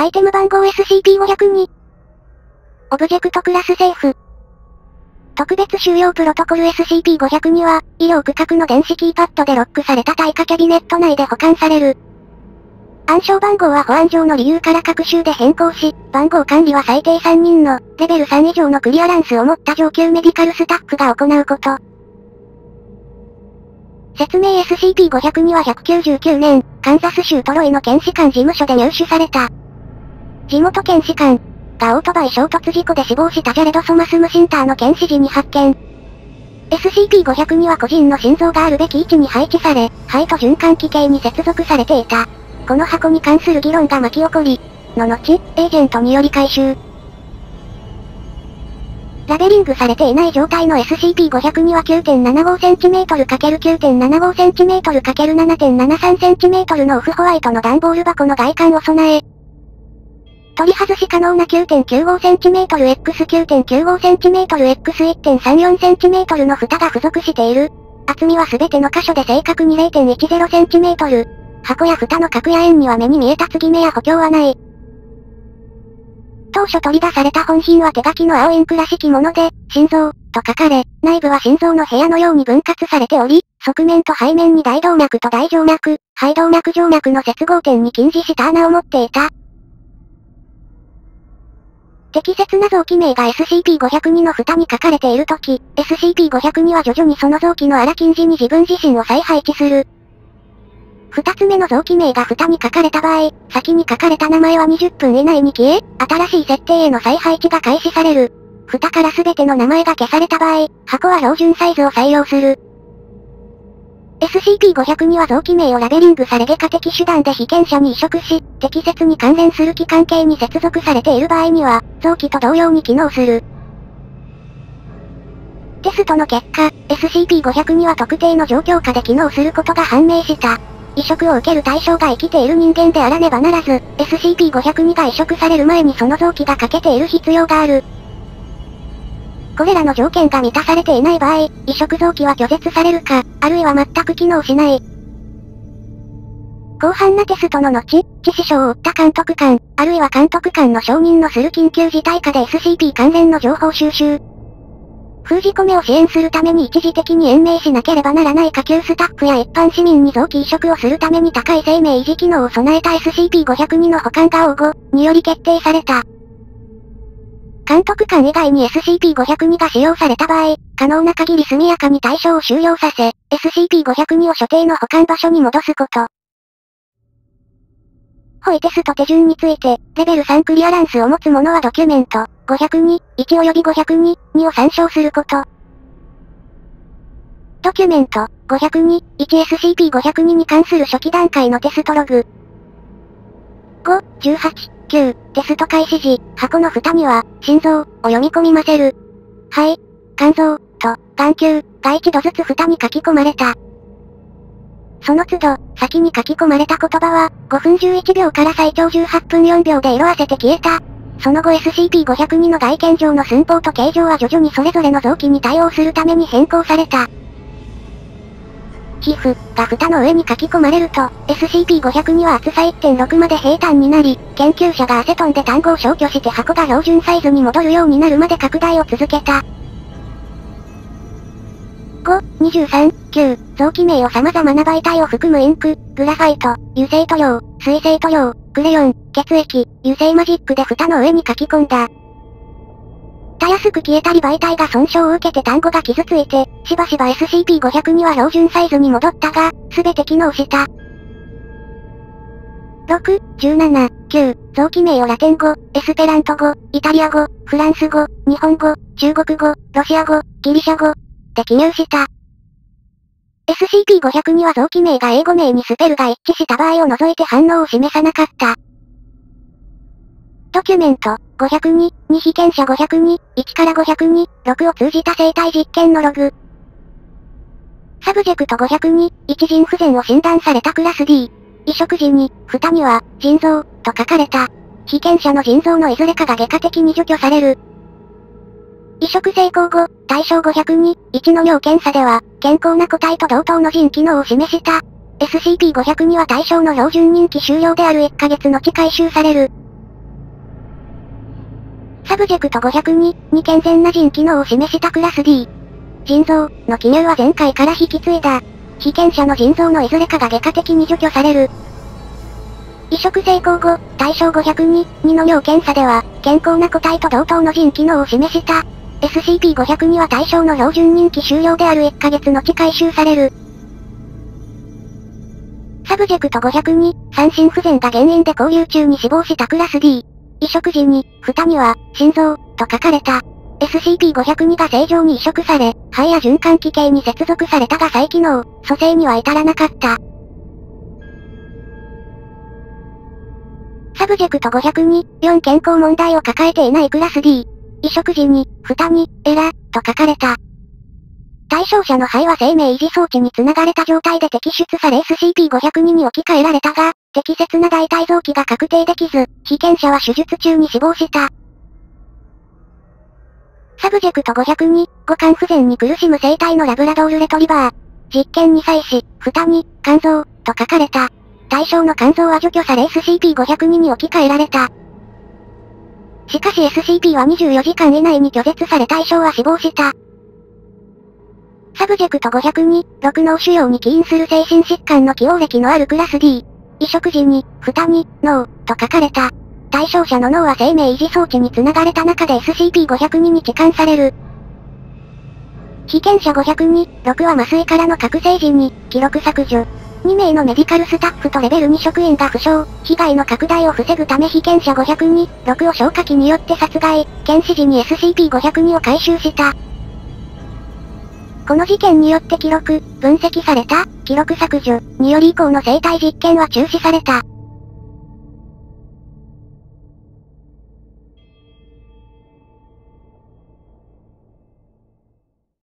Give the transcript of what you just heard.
イテム番号 SCP-502。オブジェクトクラスセーフ。特別収容プロトコル SCP-502 は、医療区画の電子キーパッドでロックされた耐火キャビネット内で保管される。暗証番号は保安上の理由から各州で変更し、番号管理は最低3人の、レベル3以上のクリアランスを持った上級メディカルスタッフが行うこと。説明 SCP-502 は199年、カンザス州トロイの検視官事務所で入手された。地元検視官がオートバイ衝突事故で死亡したジャレド・ソマス・ムシンターの検視時に発見。SCP-502 は個人の心臓があるべき位置に配置され、肺と循環器系に接続されていた。この箱に関する議論が巻き起こり、の後、エージェントにより回収。ラベリングされていない状態の SCP-502 は 9.75cm×9.75cm×7.73cm のオフホワイトの段ボール箱の外観を備え、取り外し可能な 9.95cm×9.95cm×1.34cm の蓋が付属している。厚みはすべての箇所で正確に 0.10cm。箱や蓋の角や円には目に見えた継ぎ目や補強はない。当初取り出された本品は手書きの青インクらしきもので、心臓、と書かれ、内部は心臓の部屋のように分割されており、側面と背面に大動脈と大静脈、肺動脈静脈の接合点に近似した穴を持っていた。適切な臓器名が SCP-502 の蓋に書かれているとき、SCP-502 は徐々にその臓器の荒金字に自分自身を再配置する。二つ目の臓器名が蓋に書かれた場合、先に書かれた名前は20分以内に消え、新しい設定への再配置が開始される。蓋から全ての名前が消された場合、箱は標準サイズを採用する。SCP-502 は臓器名をラベリングされ外科的手段で被験者に移植し、適切に関連する器官系に接続されている場合には、臓器と同様に機能する。テストの結果、SCP-502 は特定の状況下で機能することが判明した。移植を受ける対象が生きている人間であらねばならず、SCP-502 が移植される前にその臓器が欠けている必要がある。これらの条件が満たされていない場合、移植臓器は拒絶されるか、あるいは全く機能しない。広範なテストの後、致死傷を負った監督官、あるいは監督官の承認のする緊急事態下で SCP 関連の情報収集。封じ込めを支援するために一時的に延命しなければならない下級スタッフや一般市民に臓器移植をするために高い生命維持機能を備えた SCP-502 の保管が応募により決定された。監督官以外に SCP-502 が使用された場合、可能な限り速やかに対象を収容させ、SCP-502 を所定の保管場所に戻すこと。ホイテスト手順について、レベル3クリアランスを持つ者はドキュメント、502、1及び502、2を参照すること。ドキュメント、502、1SCP-502 に関する初期段階のテストログ。5、18、9、テスト開始時、箱の蓋には、心臓、を読み込みませる。肺、肝臓、と、眼球、が一度ずつ蓋に書き込まれた。その都度、先に書き込まれた言葉は、5分11秒から最長18分4秒で色あせて消えた。その後 SCP-502 の外見上の寸法と形状は徐々にそれぞれの臓器に対応するために変更された。皮膚が蓋の上に書き込まれると、SCP-502 は厚さ 1.6 まで平坦になり、研究者がアセトンで単語を消去して箱が標準サイズに戻るようになるまで拡大を続けた。5、23、9、臓器名を様々な媒体を含むインク、グラファイト、油性塗料、水性塗料、クレヨン、血液、油性マジックで蓋の上に書き込んだ。たやすく消えたり媒体が損傷を受けて単語が傷ついて、しばしば SCP-502 は標準サイズに戻ったが、すべて機能した。6、17、9、臓器名をラテン語、エスペラント語、イタリア語、フランス語、日本語、中国語、ロシア語、ギリシャ語、で記入した。SCP-502 は臓器名が英語名にスペルが一致した場合を除いて反応を示さなかった。ドキュメント、502、2被験者502、1から502、6を通じた生体実験のログ。サブジェクト502、一腎不全を診断されたクラス D。移植時に、蓋には、腎臓、と書かれた。被験者の腎臓のいずれかが外科的に除去される。移植成功後、対象502、1の尿検査では、健康な個体と同等の腎機能を示した。SCP-502 は対象の標準任期終了である1ヶ月後回収される。 ブジェクト502に健全な腎機能を示したクラス D。腎臓の記入は前回から引き継いだ。被験者の腎臓のいずれかが外科的に除去される。移植成功後、対象502、2の尿検査では、健康な個体と同等の腎機能を示した。SCP-502 は対象の標準任期終了である1ヶ月後回収される。サブジェクト502、三心不全が原因で交流中に死亡したクラス D。移植時に、蓋には、心臓、と書かれた。SCP-502 が正常に移植され、肺や循環器系に接続されたが再機能、蘇生には至らなかった。サブジェクト502、4健康問題を抱えていないクラス D。移植時に、蓋に、エラー、と書かれた。対象者の肺は生命維持装置に繋がれた状態で摘出され SCP-502 に置き換えられたが、適切な大腿臓器が確定できず、被験者は手術中に死亡した。サブジェクト502、五感不全に苦しむ生体のラブラドールレトリバー。実験に際し、蓋に、肝臓、と書かれた。対象の肝臓は除去され SCP-502 に置き換えられた。しかし SCP は24時間以内に拒絶され対象は死亡した。サブジェクト502、6脳腫瘍に起因する精神疾患の起用歴のあるクラス D。移植時に、蓋に、脳、と書かれた。対象者の脳は生命維持装置に繋がれた中で SCP-502 に置換される。被験者502、6は麻酔からの覚醒時に、記録削除。2名のメディカルスタッフとレベル2職員が負傷、被害の拡大を防ぐため被験者502、6を消火器によって殺害、検視時に SCP-502 を回収した。この事件によって記録、分析された、記録削除により以降の生体実験は中止された。